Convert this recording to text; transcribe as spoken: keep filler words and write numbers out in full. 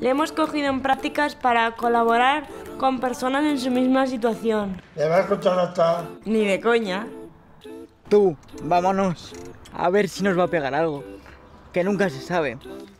Le hemos cogido en prácticas para colaborar con personas en su misma situación. ¿Le vas a escuchar hasta? Ni de coña. Tú, vámonos. A ver si nos va a pegar algo. Que nunca se sabe.